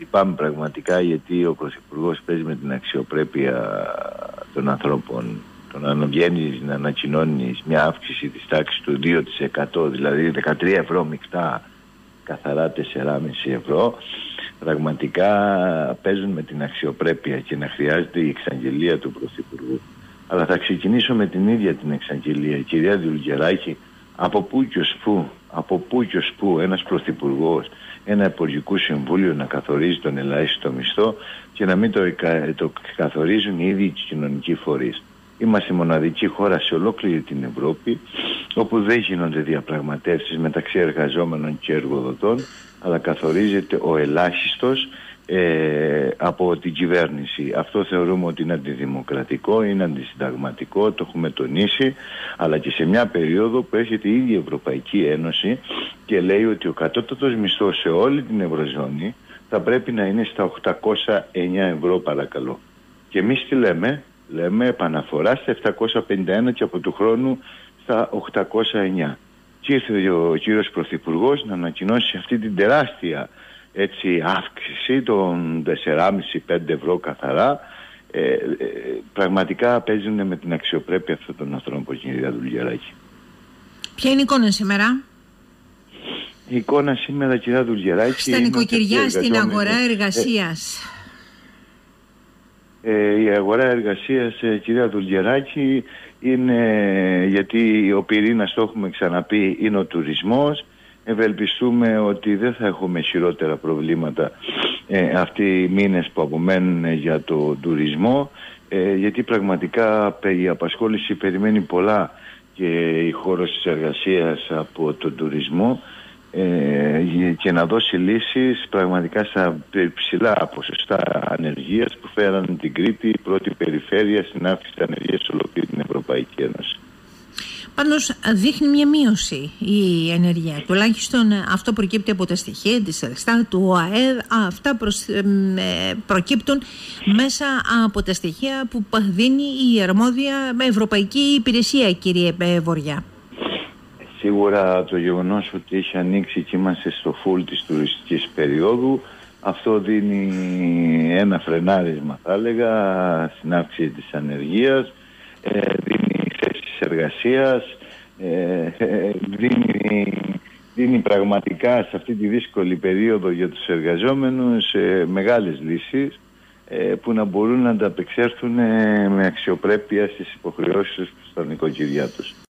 Λυπάμαι πραγματικά, γιατί ο Πρωθυπουργός παίζει με την αξιοπρέπεια των ανθρώπων. Το να βγαίνεις να ανακοινώνεις μια αύξηση της τάξης του 2%, δηλαδή 13 ευρώ μεικτά, καθαρά 4,5 ευρώ, πραγματικά παίζουν με την αξιοπρέπεια και να χρειάζεται η εξαγγελία του Πρωθυπουργού. Αλλά θα ξεκινήσω με την ίδια την εξαγγελία. Κυρία Δουλγεράκη, από πού και ως πού ένας Πρωθυπουργός, ένα Υπουργικό Συμβούλιο να καθορίζει τον ελάχιστο μισθό και να μην το καθορίζουν οι ίδιοι οι κοινωνικοί φορείς? Είμαστε η μοναδική χώρα σε ολόκληρη την Ευρώπη όπου δεν γίνονται διαπραγματεύσεις μεταξύ εργαζόμενων και εργοδοτών, αλλά καθορίζεται ο ελάχιστος από την κυβέρνηση. Αυτό θεωρούμε ότι είναι αντιδημοκρατικό, είναι αντισυνταγματικό, το έχουμε τονίσει, αλλά και σε μια περίοδο που έρχεται η ίδια η Ευρωπαϊκή Ένωση και λέει ότι ο κατώτατος μισθός σε όλη την Ευρωζώνη θα πρέπει να είναι στα 809 ευρώ, παρακαλώ. Και εμείς τι λέμε? Λέμε επαναφορά στα 751 και από του χρόνου στα 809. Και ήρθε ο κύριος Πρωθυπουργός να ανακοινώσει αυτή την τεράστια αύξηση των 4,5-5 ευρώ καθαρά. Πραγματικά παίζουν με την αξιοπρέπεια αυτών των ανθρώπων, κυρία Δουλγεράκη. Ποια είναι η εικόνα σήμερα? Η εικόνα σήμερα, κυρία Δουλγεράκη, στα νοικοκυριά, στην αγορά εργασίας. Η αγορά εργασίας, κυρία Δουλγεράκη, είναι, γιατί ο πυρήνας, το έχουμε ξαναπεί, είναι ο τουρισμός. Ευελπιστούμε ότι δεν θα έχουμε χειρότερα προβλήματα αυτοί οι μήνες που απομένουν για το τουρισμό, γιατί πραγματικά η απασχόληση περιμένει πολλά και η χώρος της εργασίας από τον τουρισμό, και να δώσει λύσεις πραγματικά στα ψηλά ποσοστά ανεργίας που φέραν την Κρήτη πρώτη περιφέρεια στην αύξηση της ανεργίας σε ολόκληρη την Ευρωπαϊκή Ένωση. Πάντως δείχνει μια μείωση η ενέργεια. Τουλάχιστον αυτό προκύπτει από τα στοιχεία της Ελστάτ, του ΟΑΕΔ. Αυτά προκύπτουν μέσα από τα στοιχεία που δίνει η αρμόδια Ευρωπαϊκή Υπηρεσία, κύριε Βοριά. Σίγουρα το γεγονός ότι έχει ανοίξει και είμαστε στο φουλ της τουριστικής περίοδου, αυτό δίνει ένα φρενάρισμα, θα έλεγα, στην αύξηση της ανεργίας, δίνει θέσεις εργασίας, δίνει πραγματικά σε αυτή τη δύσκολη περίοδο για τους εργαζόμενους μεγάλες λύσεις που να μπορούν να ανταπεξέλθουν με αξιοπρέπεια στις υποχρεώσεις τους στα νοικοκυριά τους.